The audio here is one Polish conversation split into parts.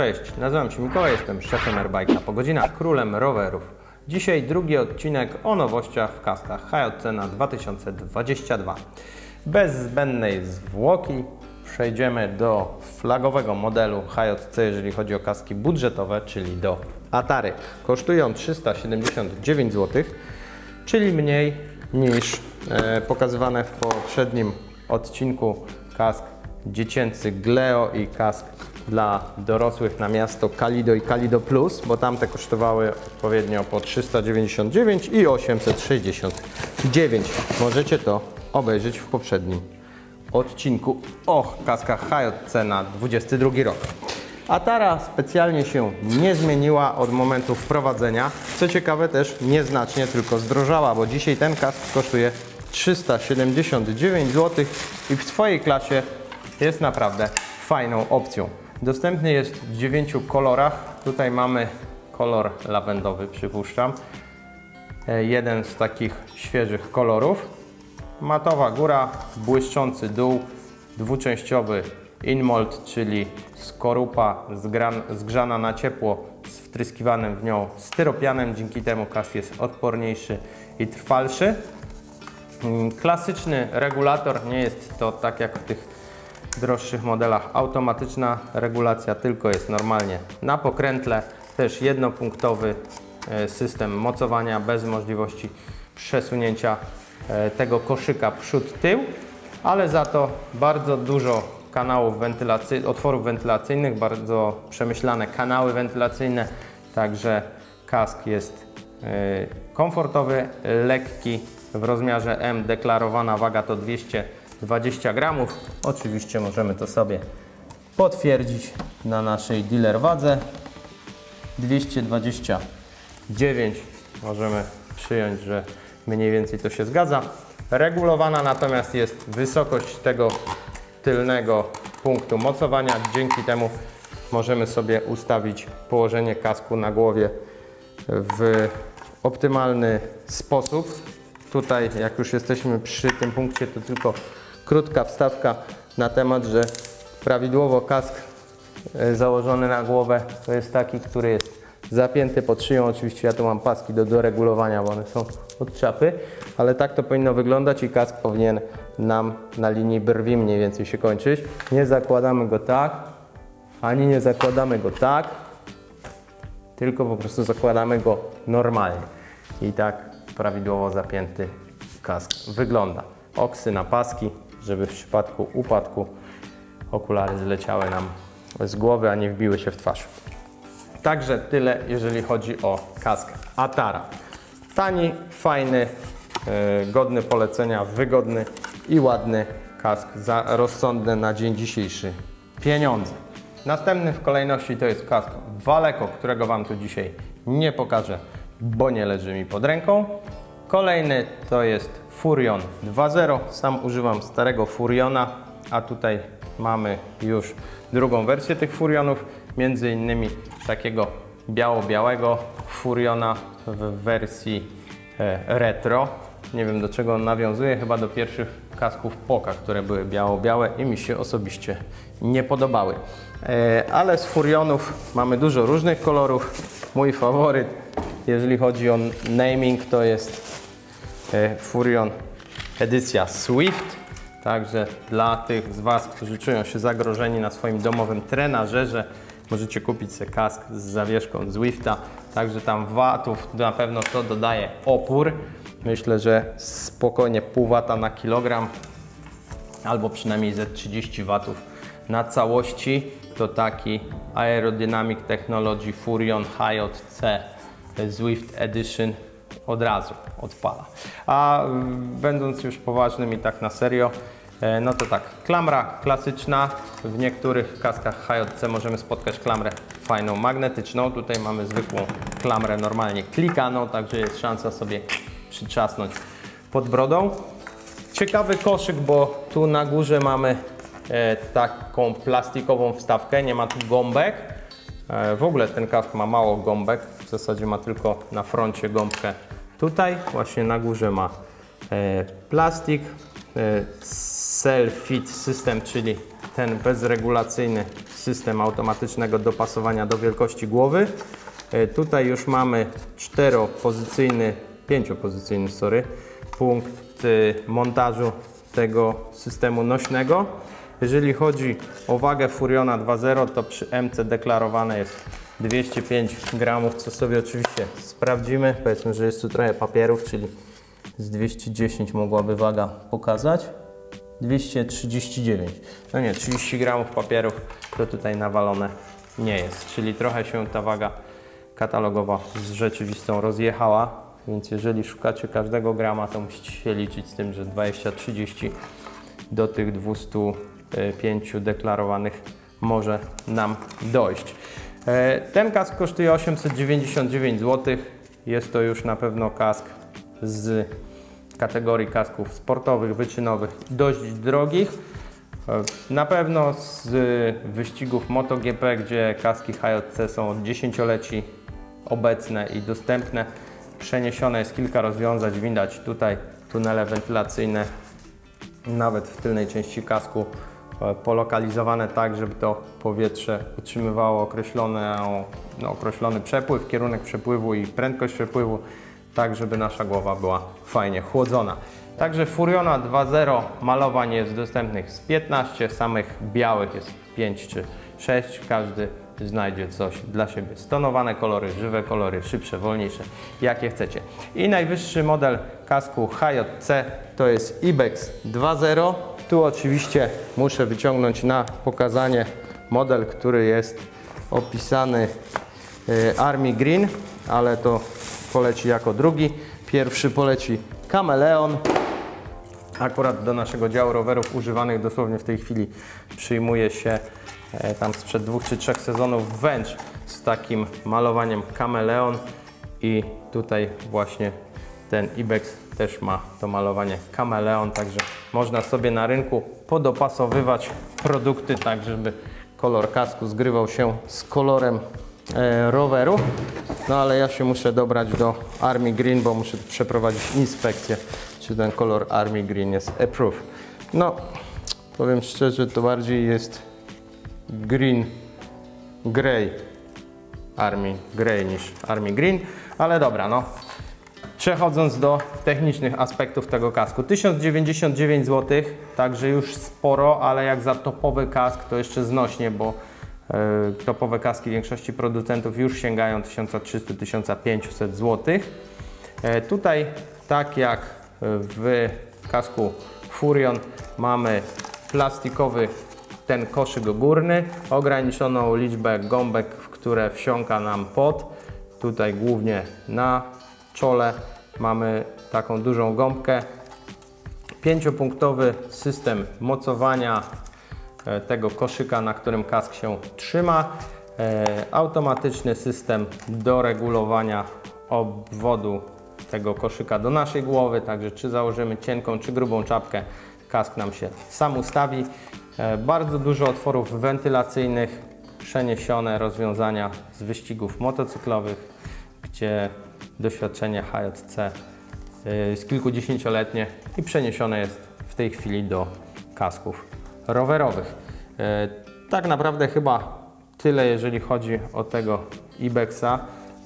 Cześć, nazywam się Mikołaj, jestem szefem Airbike'a po godzinach, królem rowerów. Dzisiaj drugi odcinek o nowościach w kaskach HJC na 2022. Bez zbędnej zwłoki przejdziemy do flagowego modelu HJC, jeżeli chodzi o kaski budżetowe, czyli do Atary. Kosztują 379 zł, czyli mniej niż pokazywane w poprzednim odcinku kask dziecięcy Gleo i kask dla dorosłych na miasto Kalido i Kalido Plus, bo tamte kosztowały odpowiednio po 399 i 869. Możecie to obejrzeć w poprzednim odcinku o kaskach HJC na 2022 rok. Atara specjalnie się nie zmieniła od momentu wprowadzenia. Co ciekawe, też nieznacznie tylko zdrożała, bo dzisiaj ten kask kosztuje 379 zł i w swojej klasie jest naprawdę fajną opcją. Dostępny jest w 9 kolorach. Tutaj mamy kolor lawendowy, przypuszczam. Jeden z takich świeżych kolorów. Matowa góra, błyszczący dół, dwuczęściowy InMold, czyli skorupa zgrzana na ciepło z wtryskiwanym w nią styropianem. Dzięki temu kask jest odporniejszy i trwalszy. Klasyczny regulator, nie jest to tak jak w tych droższych modelach automatyczna regulacja, tylko jest normalnie na pokrętle. Też jednopunktowy system mocowania bez możliwości przesunięcia tego koszyka przód-tył, ale za to bardzo dużo kanałów otworów wentylacyjnych, bardzo przemyślane kanały wentylacyjne, także kask jest komfortowy, lekki, w rozmiarze M, deklarowana waga to 220 gramów. Oczywiście możemy to sobie potwierdzić na naszej dealer wadze. 229, możemy przyjąć, że mniej więcej to się zgadza. Regulowana natomiast jest wysokość tego tylnego punktu mocowania. Dzięki temu możemy sobie ustawić położenie kasku na głowie w optymalny sposób. Tutaj, jak już jesteśmy przy tym punkcie, to tylko krótka wstawka na temat, że prawidłowo kask założony na głowę to jest taki, który jest zapięty pod szyją. Oczywiście ja tu mam paski do doregulowania, bo one są od czapy, ale tak to powinno wyglądać i kask powinien nam na linii brwi mniej więcej się kończyć. Nie zakładamy go tak, ani nie zakładamy go tak, tylko po prostu zakładamy go normalnie i tak prawidłowo zapięty kask wygląda. Oksy na paski, żeby w przypadku upadku okulary zleciały nam z głowy, a nie wbiły się w twarz. Także tyle, jeżeli chodzi o kask Atara. Tani, fajny, godny polecenia, wygodny i ładny kask za rozsądne na dzień dzisiejszy pieniądze. Następny w kolejności to jest kask Valeco, którego Wam tu dzisiaj nie pokażę, bo nie leży mi pod ręką. Kolejny to jest Furion 2.0. Sam używam starego Furiona, a tutaj mamy już drugą wersję tych Furionów, między innymi takiego biało-białego Furiona w wersji retro. Nie wiem, do czego on nawiązuje, chyba do pierwszych kasków Poca, które były biało-białe i mi się osobiście nie podobały. Ale z Furionów mamy dużo różnych kolorów. Mój faworyt, jeżeli chodzi o naming, to jest Furion edycja Swift. Także dla tych z Was, którzy czują się zagrożeni na swoim domowym trenażerze, możecie kupić sobie kask z zawieszką Zwifta. Także tam watów na pewno to dodaje opór. Myślę, że spokojnie pół wata na kilogram, albo przynajmniej ze 30 watów na całości. To taki Aerodynamic Technology Furion HJC Swift Edition od razu odpala. A będąc już poważnym i tak na serio, no to tak, klamra klasyczna. W niektórych kaskach HJC możemy spotkać klamrę fajną, magnetyczną. Tutaj mamy zwykłą klamrę normalnie klikaną, także jest szansa sobie przytrzasnąć pod brodą. Ciekawy koszyk, bo tu na górze mamy taką plastikową wstawkę, nie ma tu gąbek. W ogóle ten kask ma mało gąbek, w zasadzie ma tylko na froncie gąbkę tutaj. Właśnie na górze ma plastik, Self Fit System, czyli ten bezregulacyjny system automatycznego dopasowania do wielkości głowy. Tutaj już mamy pięciopozycyjny punkt montażu tego systemu nośnego. Jeżeli chodzi o wagę Furiona 2.0, to przy MC deklarowane jest 205 gramów, co sobie oczywiście sprawdzimy. Powiedzmy, że jest tu trochę papierów, czyli z 210 mogłaby waga pokazać. 239. No nie, 30 gramów papierów to tutaj nawalone nie jest, czyli trochę się ta waga katalogowa z rzeczywistą rozjechała, więc jeżeli szukacie każdego grama, to musicie się liczyć z tym, że 20-30 do tych 205 deklarowanych może nam dojść. Ten kask kosztuje 899 zł. Jest to już na pewno kask z kategorii kasków sportowych, wyczynowych, dość drogich. Na pewno z wyścigów MotoGP, gdzie kaski HJC są od 10-leci obecne i dostępne. Przeniesione jest kilka rozwiązań, widać tutaj tunele wentylacyjne, nawet w tylnej części kasku, polokalizowane tak, żeby to powietrze utrzymywało określony przepływ, kierunek przepływu i prędkość przepływu, tak żeby nasza głowa była fajnie chłodzona. Także Furiona 2.0 malowań jest dostępnych z 15, samych białych jest 5 czy 6, każdy znajdzie coś dla siebie. Stonowane kolory, żywe kolory, szybsze, wolniejsze, jakie chcecie. I najwyższy model kasku HJC to jest Ibex 2.0. Tu oczywiście muszę wyciągnąć na pokazanie model, który jest opisany Army Green, ale to poleci jako drugi. Pierwszy poleci Kameleon. Akurat do naszego działu rowerów używanych dosłownie w tej chwili przyjmuje się tam sprzed 2 czy 3 sezonów węcz z takim malowaniem Kameleon i tutaj właśnie ten Ibex też ma to malowanie Kameleon, także można sobie na rynku podopasowywać produkty tak, żeby kolor kasku zgrywał się z kolorem roweru. No ale ja się muszę dobrać do Army Green, bo muszę przeprowadzić inspekcję, czy ten kolor Army Green jest approved. No, powiem szczerze, to bardziej jest Green Grey Army Grey niż Army Green, ale dobra, no. Przechodząc do technicznych aspektów tego kasku. 1099 zł, także już sporo, ale jak za topowy kask to jeszcze znośnie, bo topowe kaski większości producentów już sięgają 1300-1500 zł. Tutaj, tak jak w kasku Furion, mamy plastikowy ten koszyk górny, ograniczoną liczbę gąbek, w które wsiąka nam pot. Tutaj głównie na czole mamy taką dużą gąbkę. 5-punktowy system mocowania tego koszyka, na którym kask się trzyma. Automatyczny system do regulowania obwodu tego koszyka do naszej głowy, także czy założymy cienką czy grubą czapkę, kask nam się sam ustawi. Bardzo dużo otworów wentylacyjnych, przeniesione rozwiązania z wyścigów motocyklowych, gdzie doświadczenie HJC jest kilkudziesięcioletnie i przeniesione jest w tej chwili do kasków rowerowych. Tak naprawdę chyba tyle, jeżeli chodzi o tego Ibexa.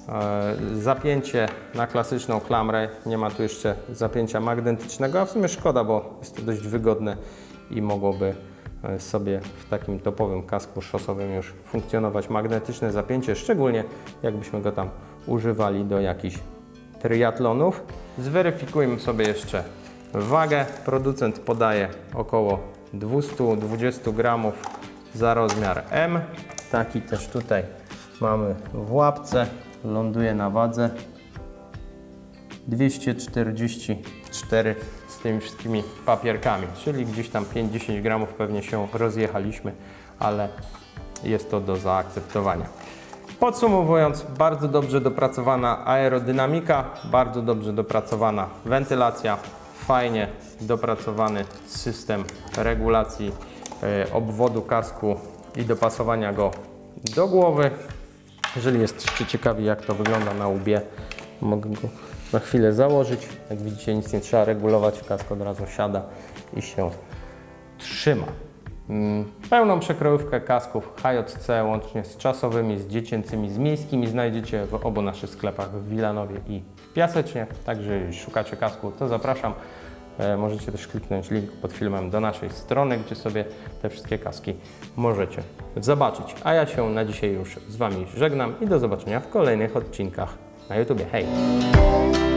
Zapięcie na klasyczną klamrę, nie ma tu jeszcze zapięcia magnetycznego, a w sumie szkoda, bo jest to dość wygodne i mogłoby sobie w takim topowym kasku szosowym już funkcjonować magnetyczne zapięcie, szczególnie jakbyśmy go tam używali do jakichś triatlonów. Zweryfikujmy sobie jeszcze wagę. Producent podaje około 220 gramów za rozmiar M. Taki też tutaj mamy w łapce. Ląduje na wadze 244 z tymi wszystkimi papierkami, czyli gdzieś tam 5-10 gramów pewnie się rozjechaliśmy, ale jest to do zaakceptowania. Podsumowując, bardzo dobrze dopracowana aerodynamika, bardzo dobrze dopracowana wentylacja, fajnie dopracowany system regulacji obwodu kasku i dopasowania go do głowy. Jeżeli jesteście ciekawi, jak to wygląda na łbie, mogę go na chwilę założyć. Jak widzicie, nic nie trzeba regulować, kask od razu siada i się trzyma. Pełną przekrojówkę kasków HJC łącznie z czasowymi, z dziecięcymi, z miejskimi znajdziecie w obu naszych sklepach w Wilanowie i w Piasecznie. Także jeśli szukacie kasku, to zapraszam. Możecie też kliknąć link pod filmem do naszej strony, gdzie sobie te wszystkie kaski możecie zobaczyć. A ja się na dzisiaj już z Wami żegnam i do zobaczenia w kolejnych odcinkach na YouTube. Hej!